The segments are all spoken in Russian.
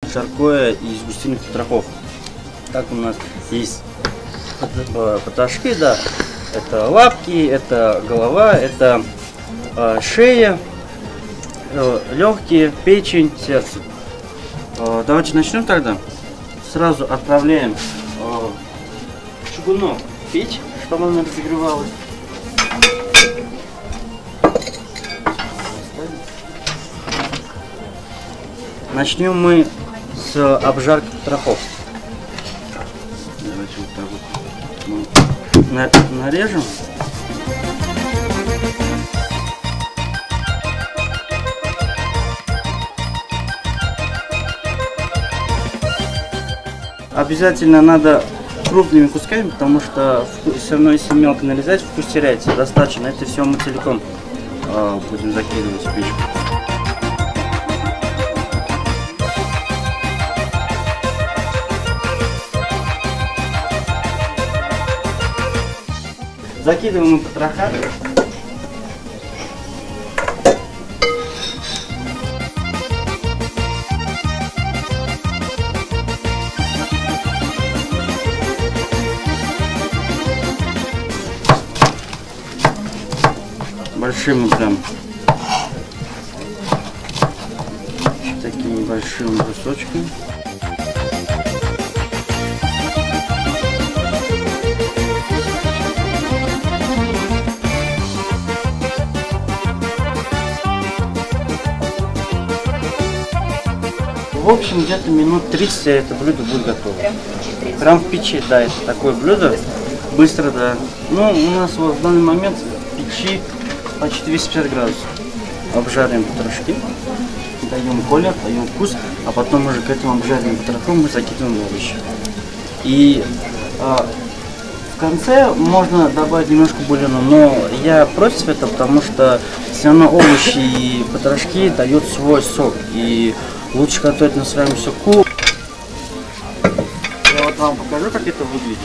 жаркое из густиных потрохов. Так у нас есть потрошки, да. Это лапки, это голова, это шея, легкие, печень, сердце. Давайте начнем тогда. Сразу отправляем чугунок в печь, чтобы она разогревалась. Начнем мы с обжарки потрохов. Давайте вот так вот нарежем. Обязательно надо крупными кусками, потому что все равно, если мелко нарезать, вкус теряется. Достаточно. Это все мы целиком будем закидывать в печку. Закидываем мы потроха. Большими прям такими большими кусочками. В общем, где-то минут 30 это блюдо будет готово. Прям в печи, да, это такое блюдо. Быстро, да. Ну, у нас вот в данный момент в печи почти 250 градусов. Обжариваем потрошки, даем колер, даем вкус, а потом уже к этому обжаренному потроху мы закидываем овощи. И в конце можно добавить немножко бульона, но я против этого, потому что все равно овощи и потрошки дают свой сок. И лучше готовить на своем соку. Я вот вам покажу, как это выглядит.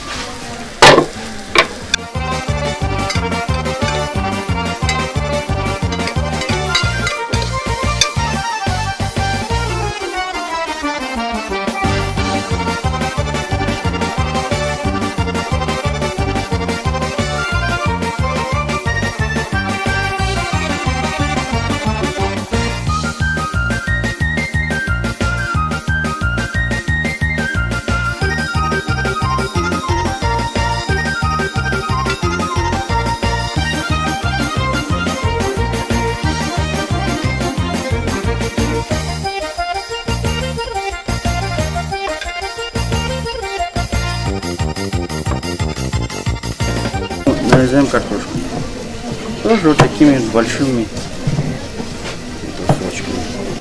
Нарезаем картошку. Тоже вот такими большими кусочками.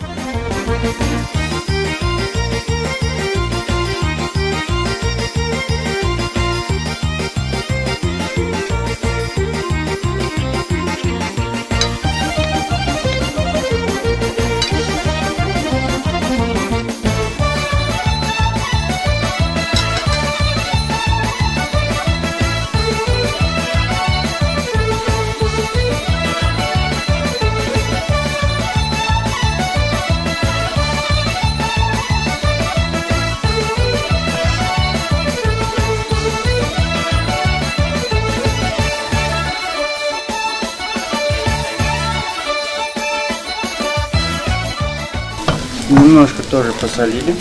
Немножко тоже посолили,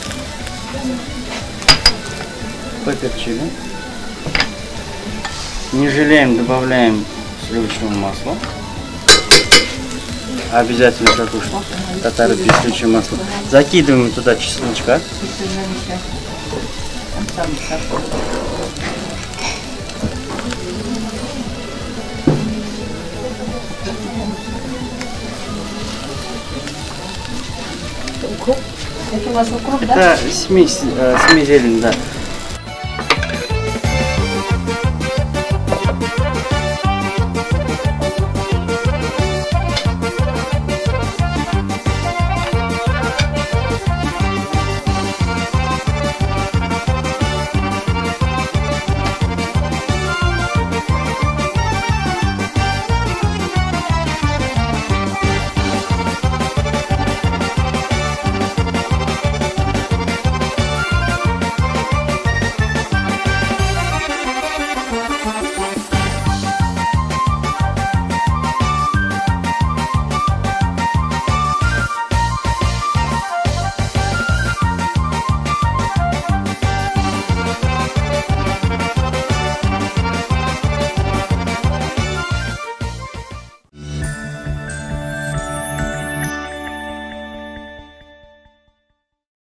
поперчили. Не жалеем, добавляем сливочного масла. Обязательно, как уж татары пьют сливочное масло. Закидываем туда чесночка. Это у вас укроп, да? Это смесь зелень, да.